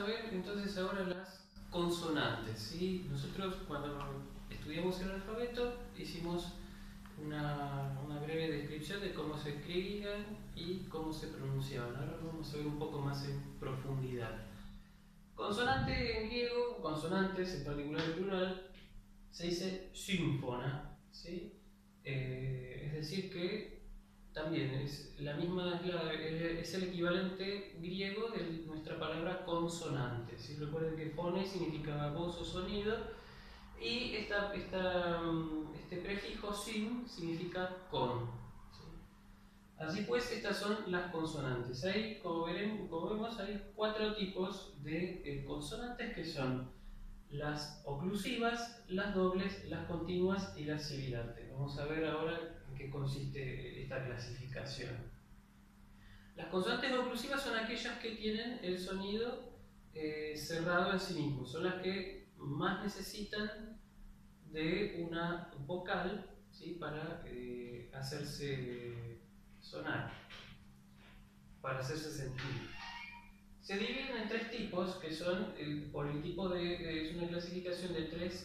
a ver entonces ahora las consonantes, ¿sí? Nosotros cuando estudiamos el alfabeto hicimos una breve descripción de cómo se escribían y cómo se pronunciaban. Ahora lo vamos a ver un poco más en profundidad. Consonante en griego, consonantes en particular en plural, se dice símfona, ¿sí? Es decir que también es la misma, es el equivalente griego de nuestra palabra consonante. ¿Sí? Recuerden que fone significa voz o sonido y este prefijo sin significa con. ¿Sí? Así pues, estas son las consonantes. Hay, como vemos, hay 4 tipos de consonantes que son las oclusivas, las dobles, las continuas y las sibilantes. Vamos a ver ahora en qué consiste esta clasificación. Las consonantes oclusivas son aquellas que tienen el sonido cerrado en sí mismo, son las que más necesitan de una vocal, ¿sí? Para hacerse sonar, para hacerse sentir. Se dividen en 3 tipos, que son, por el tipo de, es una clasificación de 3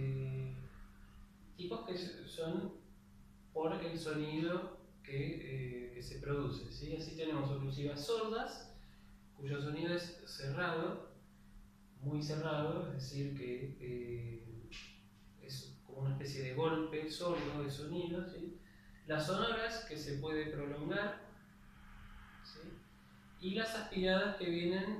tipos que son por el sonido que se produce. ¿Sí? Así tenemos oclusivas sordas, cuyo sonido es cerrado, muy cerrado, es decir, que es como una especie de golpe sordo de sonido. ¿Sí? Las sonoras, que se puede prolongar, ¿sí? Y las aspiradas, que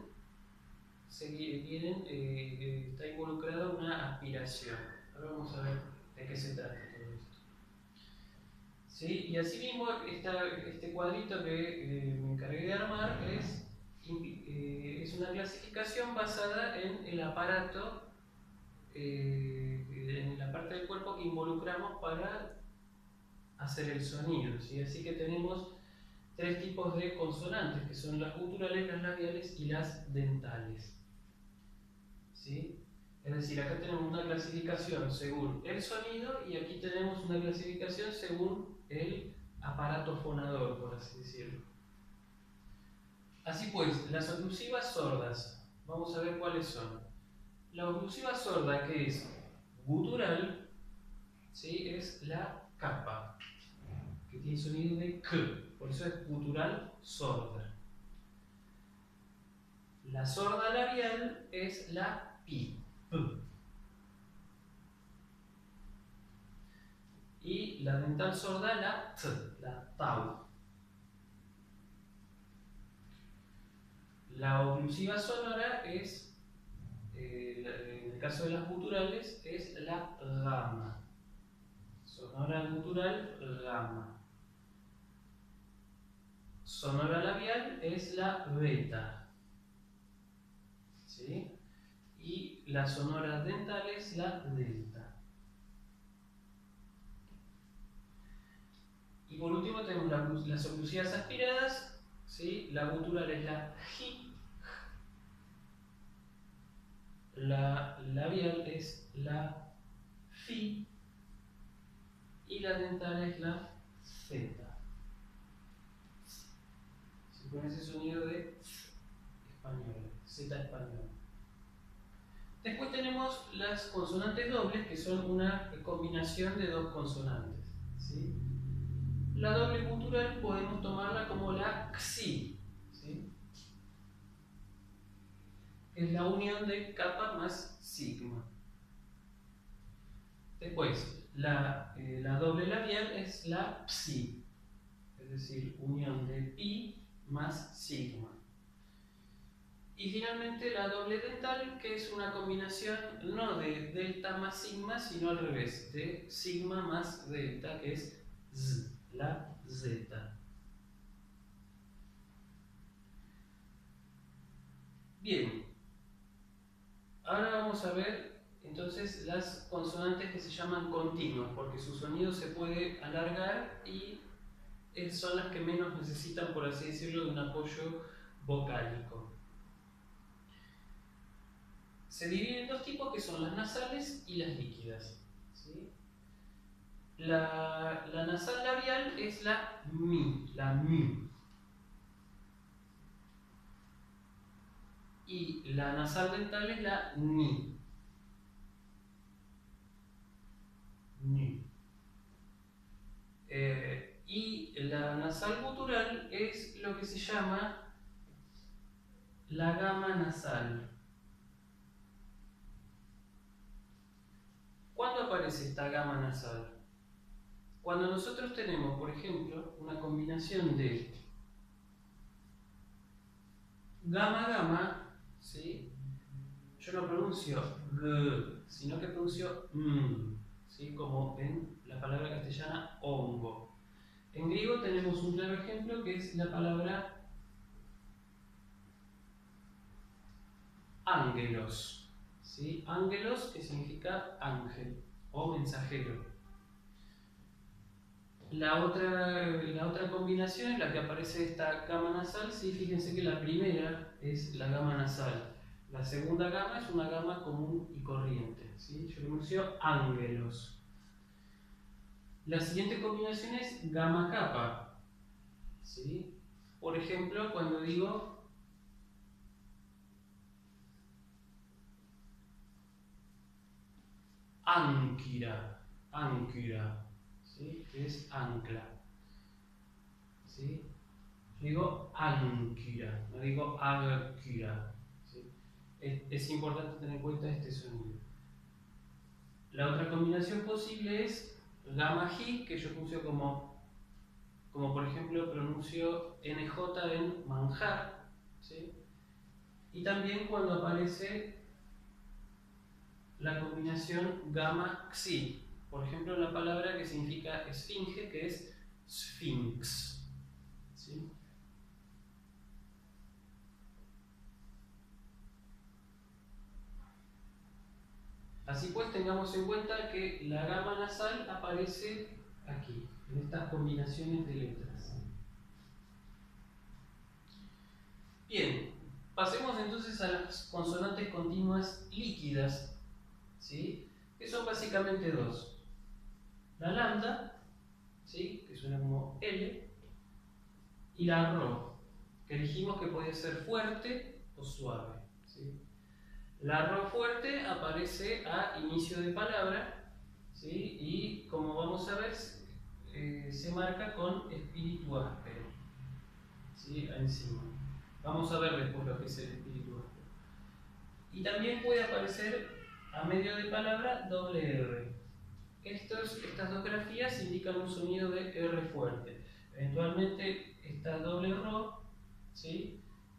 está involucrada una aspiración. Ahora vamos a ver de qué se trata todo esto. ¿Sí? Y asimismo, este cuadrito que me encargué de armar es una clasificación basada en el aparato, en la parte del cuerpo que involucramos para hacer el sonido. ¿Sí? Así que tenemos 3 tipos de consonantes, que son las guturales, las labiales y las dentales. ¿Sí? Es decir, acá tenemos una clasificación según el sonido y aquí tenemos una clasificación según el aparato fonador, por así decirlo. Así pues, las oclusivas sordas, vamos a ver cuáles son. La oclusiva sorda, que es gutural, ¿sí? Es la capa, que tiene sonido de k, por eso es gutural sorda. La sorda labial es la pi, p. Y la dental sorda, la t, la tau. La oclusiva sonora es, en el caso de las guturales, es la gamma. Sonora gutural, gamma. Sonora labial es la beta. ¿Sí? Y la sonora dental es la delta. Y por último tenemos las oclusivas aspiradas. ¿Sí? La gutural es la ji. La labial es la fi. Y la dental es la z. Con ese sonido de español, Z español. Después tenemos las consonantes dobles, que son una combinación de 2 consonantes. ¿Sí? La doble gutural podemos tomarla como la xi, ¿sí? Es la unión de kappa más sigma. Después, la doble labial es la psi, es decir, unión de pi más sigma. Y finalmente la doble dental, que es una combinación no de delta más sigma, sino al revés, de sigma más delta, que es z, la zeta. Bien, ahora vamos a ver entonces las consonantes que se llaman continuas, porque su sonido se puede alargar y son las que menos necesitan, por así decirlo, de un apoyo vocálico. Se dividen en 2 tipos, que son las nasales y las líquidas. ¿Sí? La nasal labial es la mi, la mi. y la nasal dental es la ni. Ni. Y la nasal gutural es lo que se llama la gama nasal. ¿Cuándo aparece esta gama nasal? Cuando nosotros tenemos, por ejemplo, una combinación de gama-gama, ¿sí? Yo no pronuncio g, sino que pronuncio m, ¿sí? Como en la palabra castellana hongo. En griego tenemos un claro ejemplo que es la palabra ángelos, ¿sí? Ángelos, que significa ángel o mensajero. La otra combinación en la que aparece esta gama nasal, sí, fíjense que la primera es la gama nasal. La segunda gama es una gama común y corriente, ¿sí? Yo pronuncio ángelos. La siguiente combinación es gama capa, ¿sí? Por ejemplo, cuando digo ánquira, ánquira, ¿sí? Que es ancla, ¿sí? Yo digo ánquira, no digo áquira, ¿sí? Es importante tener en cuenta este sonido. La otra combinación posible es gamma G, que yo pronuncio como por ejemplo pronuncio NJ en manjar, ¿sí? Y también cuando aparece la combinación gamma Xi, por ejemplo la palabra que significa esfinge, que es sphinx, ¿sí? Así pues, tengamos en cuenta que la gama nasal aparece aquí, en estas combinaciones de letras. Bien, pasemos entonces a las consonantes continuas líquidas, ¿sí? Que son básicamente dos. La lambda, ¿sí? Que suena como L, y la ro, que dijimos que podía ser fuerte o suave, ¿sí? La ro fuerte aparece a inicio de palabra, ¿sí? Y como vamos a ver, se marca con espíritu áspero, ¿sí? Encima. Vamos a ver después lo que es el espíritu áspero. Y también puede aparecer a medio de palabra doble R. Estas dos grafías indican un sonido de R fuerte. Eventualmente esta doble ro, ¿sí?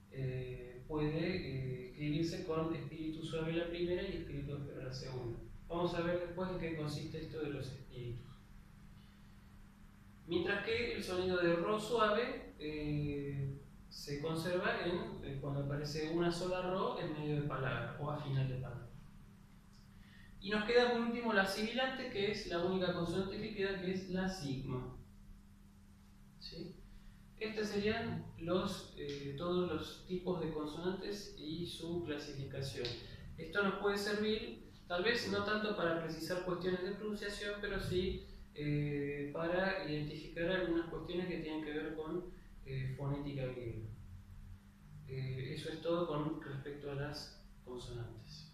Puede escribirse con espíritu suave la primera y espíritu áspero la segunda. Vamos a ver después en qué consiste esto de los espíritus. Mientras que el sonido de ro suave se conserva cuando aparece una sola ro en medio de palabra o a final de palabra. Y nos queda por último la sibilante, que es la única consonante que queda, que es la sigma, ¿sí? Estos serían todos los tipos de consonantes y su clasificación. Esto nos puede servir, tal vez no tanto para precisar cuestiones de pronunciación, pero sí para identificar algunas cuestiones que tienen que ver con fonética griega. Eso es todo con respecto a las consonantes.